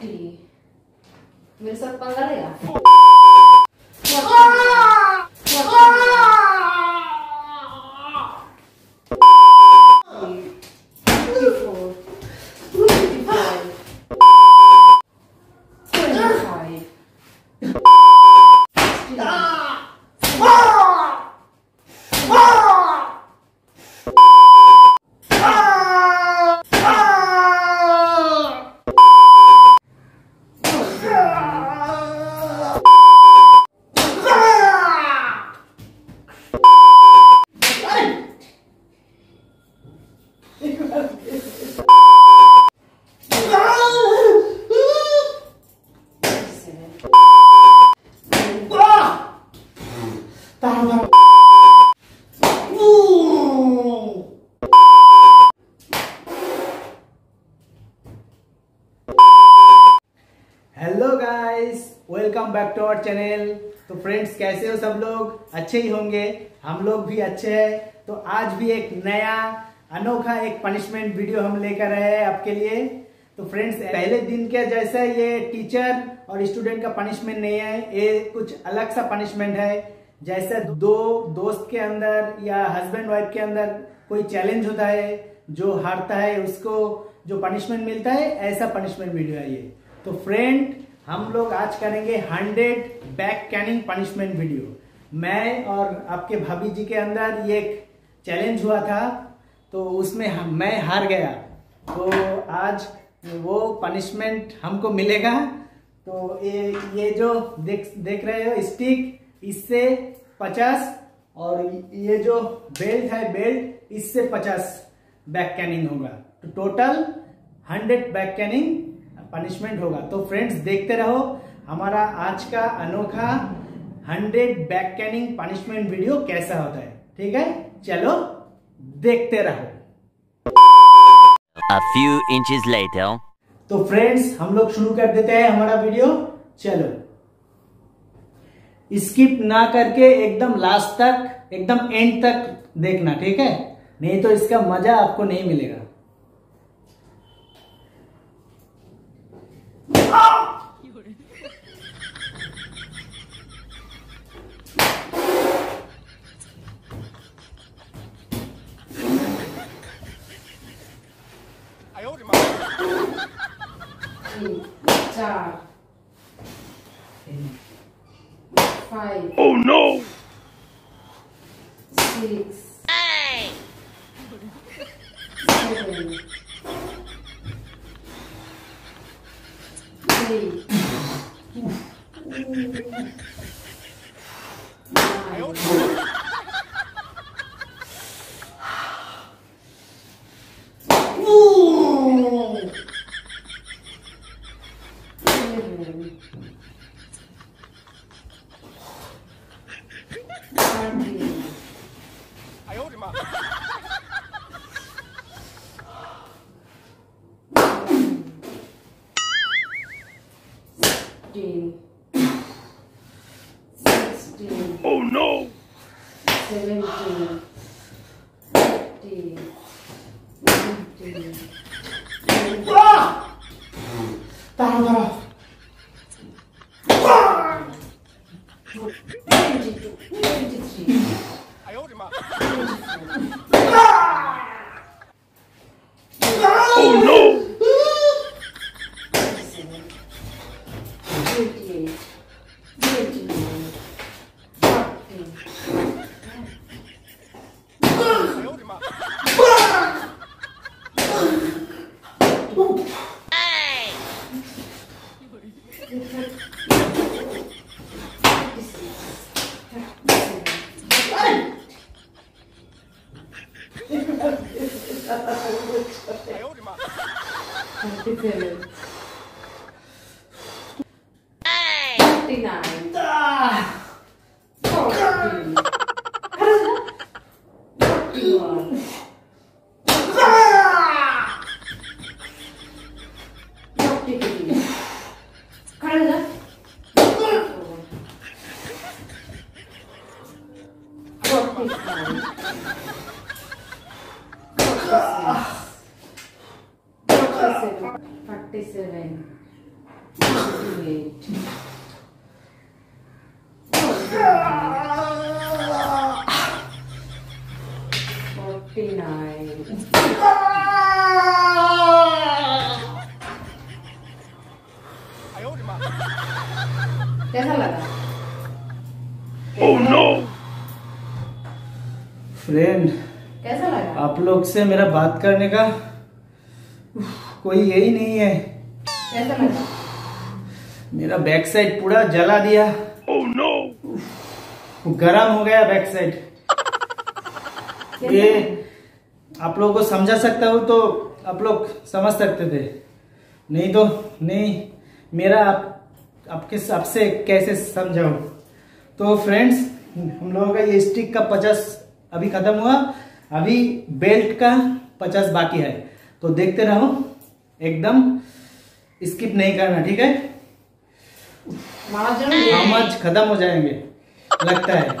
मेरे साथ पंगा लेगा। Guys, welcome back to our channel. तो फ्रेंड्स, कैसे हो सब लोग? अच्छे ही होंगे, हम लोग भी अच्छे हैं। तो आज भी एक नया अनोखा एक पनिशमेंट वीडियो हम लेकर आए हैं आपके लिए। तो फ्रेंड्स, पहले दिन के जैसा ये टीचर और स्टूडेंट का पनिशमेंट नहीं है, ये कुछ अलग सा पनिशमेंट है। जैसे दो दोस्त के अंदर या हस्बैंड वाइफ के अंदर कोई चैलेंज होता है, जो हारता है उसको जो पनिशमेंट मिलता है, ऐसा पनिशमेंट वीडियो है ये। तो फ्रेंड, हम लोग आज करेंगे 100 बैक कैनिंग पनिशमेंट वीडियो। मैं और आपके भाभी जी के अंदर ये एक चैलेंज हुआ था, तो उसमें मैं हार गया। तो आज वो पनिशमेंट हमको मिलेगा। तो ये जो देख रहे हो स्टिक, इससे 50 और ये जो बेल्ट है, बेल्ट इससे 50 बैक कैनिंग होगा। तो टोटल 100 बैक कैनिंग पनिशमेंट होगा। तो फ्रेंड्स, देखते रहो हमारा आज का अनोखा 100 बैक कैनिंग पनिशमेंट वीडियो कैसा होता है। ठीक है, चलो देखते रहो। A few inches later. तो फ्रेंड्स, हम लोग शुरू कर देते हैं हमारा वीडियो। चलो, स्किप ना करके एकदम लास्ट तक, एकदम एंड तक देखना, ठीक है? नहीं तो इसका मजा आपको नहीं मिलेगा। Oh no! 6 7 8 Oh no! 17 18 19 22 23 Oh no! 28 29 40 47 कैसा लगा? Oh no! फ्रेंड, कैसा लगा? आप लोग से मेरा बात करने का कोई यही नहीं है। कैसा लगा? मेरा बैक साइड पूरा जला दिया। Oh no! गरम हो गया बैक साइड। ये आप लोगों को समझा सकता हूँ तो आप लोग समझ सकते थे, नहीं तो नहीं। मेरा आपके आपसे कैसे समझाऊं। तो फ्रेंड्स, हम लोगों का ये स्टिक का 50 अभी खत्म हुआ, अभी बेल्ट का 50 बाकी है। तो देखते रहो, एकदम स्किप नहीं करना, ठीक है? हम आज खत्म हो जाएंगे लगता है।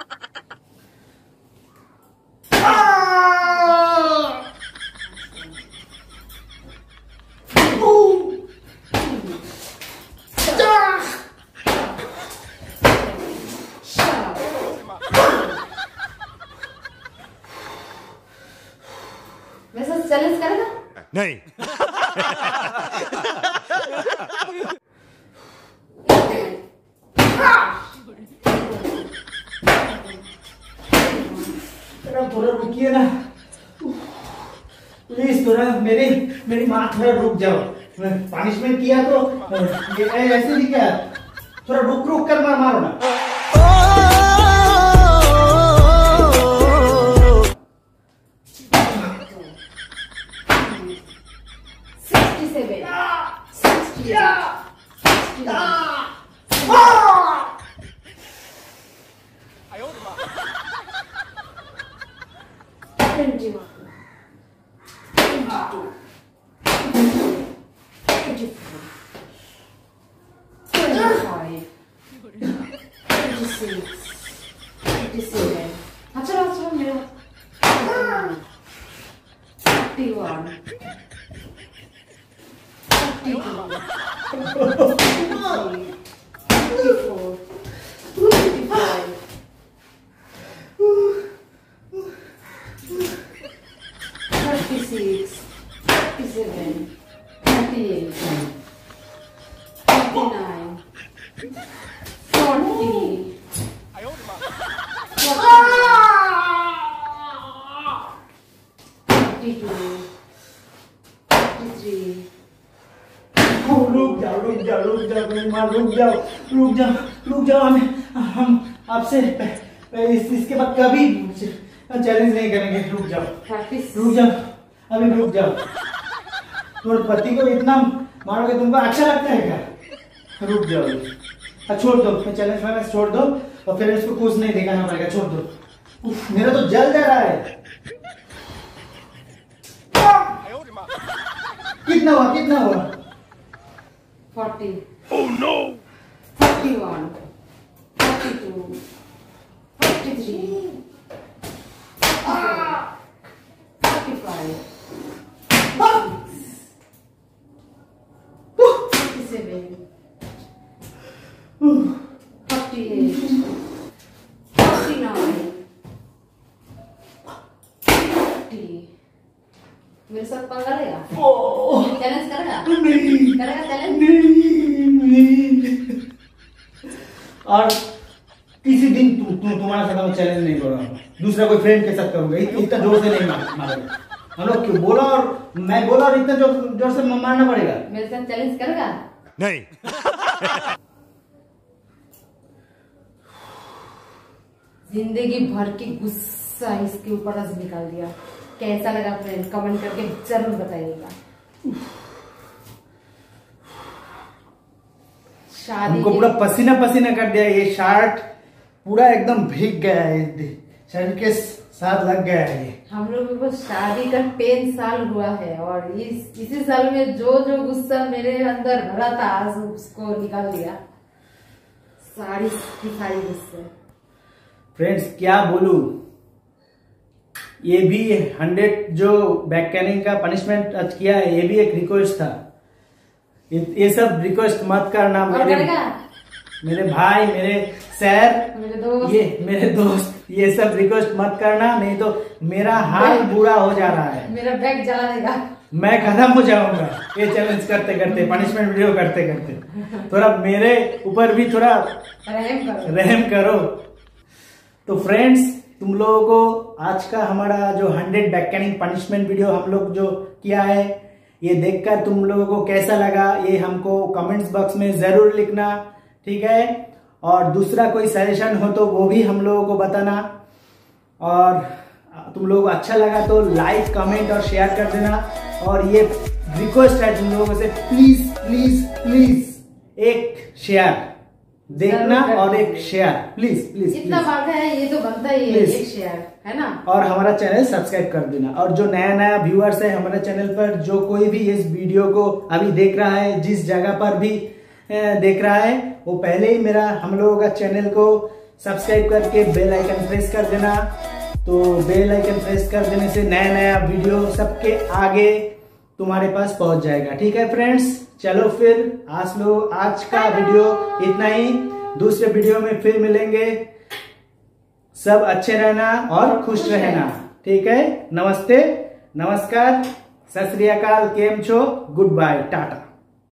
वैसे चैलेंज करेगा? नहीं। थोड़ा रुकिए ना प्लीज, थोड़ा मेरी माँ थोड़ा रुक जाओ। पनिशमेंट किया तो ये ऐसे भी क्या, थोड़ा रुक रुक कर मारो ना। 67, 21, 22, 24, 25, 26, 27. अच्छा मेरा 31, 32, 54, 55, 36, 37, 38, 39, 40, 42, 43. रुक जाओ मेरी माँ, रुक जाओ। हम आपसे इसके बाद कभी चैलेंज नहीं करेंगे। रुक जाओ, अभी रुक जाओ। तुम्हारे पति को इतना मारोगे, तुमको अच्छा लगता है क्या? रुक जाओ, छोड़ दो चैलेंज में, छोड़ दो और फिर इसको कुछ नहीं दिखाना पड़ेगा, छोड़ दो। मेरा तो जल जा रहा है। कितना हुआ? 40, Oh no! 41, 42, 43, 45, 47, 48, 49, 50. मेरे साथ पंगा लेगा? चैलेंज करेगा? करेगा चैलेंज? और किसी दिन तुम्हारे साथ मैं चैलेंज नहीं करूंगा, दूसरा कोई फ्रेंड के साथ करूंगा। इतना जोर से नहीं मारेगा। हम लोग क्यों बोला और मैं बोला और इतना जोर से मारना पड़ेगा। मेरे साथ चैलेंज करेगा? नहीं। जिंदगी भर की गुस्सा इसके ऊपर आज निकाल दिया। कैसा लगा फ्रेंड, कमेंट करके जरूर बताइएगा। शादी हमको पूरा पसीना कर दिया। ये शर्ट पूरा एकदम भीग गया है, शरीर के साथ लग गया है। हम लोग को शादी का 10 साल हुआ है और इसी साल में जो गुस्सा मेरे अंदर भरा था आज उसको निकाल दिया। सारी गुस्से। फ्रेंड्स क्या बोलूं, ये भी 100 जो बैक कैनिंग का पनिशमेंट आज किया है, ये भी एक रिक्वेस्ट था। ये सब रिक्वेस्ट मत करना। और करेगा? मेरे भाई, मेरे सर, मेरे दोस्त, ये मेरे दोस्त, ये सब रिक्वेस्ट मत करना, नहीं तो मेरा हाल बुरा हो जा रहा है। मेरा बैग जला देगा, मैं खत्म हो जाऊंगा ये चैलेंज करते करते, पनिशमेंट वीडियो करते करते। थोड़ा मेरे ऊपर भी थोड़ा रहम करो। तो फ्रेंड्स, तुम लोगों को आज का हमारा जो 100 बैककैनिंग पनिशमेंट वीडियो हम लोग जो किया है, ये देखकर तुम लोगों को कैसा लगा ये हमको कमेंट्स बॉक्स में जरूर लिखना, ठीक है। और दूसरा कोई सजेशन हो तो वो भी हम लोगों को बताना। और तुम लोगों को अच्छा लगा तो लाइक, कमेंट और शेयर कर देना। और ये रिक्वेस्ट है तुम लोगों से, प्लीज प्लीज प्लीज एक शेयर देखना और एक शेयर, प्लीज प्लीज। इतना बात है, ये तो बनता ही है, एक शेयर है ना। और हमारा चैनल सब्सक्राइब कर देना। और जो नया नया व्यूअर्स है हमारे चैनल पर, जो कोई भी इस वीडियो को अभी देख रहा है, जिस जगह पर भी देख रहा है, वो पहले ही मेरा हम लोगों का चैनल को सब्सक्राइब करके बेल आइकन प्रेस कर देना। तो बेल आइकन प्रेस कर देने से नया नया वीडियो सबके आगे तुम्हारे पास पहुंच जाएगा, ठीक है फ्रेंड्स। चलो फिर आज का वीडियो इतना ही। दूसरे वीडियो में फिर मिलेंगे। सब अच्छे रहना और खुश रहना, ठीक है। नमस्ते, नमस्कार, सत श्री अकाल, केम छो, गुड बाय, टाटा।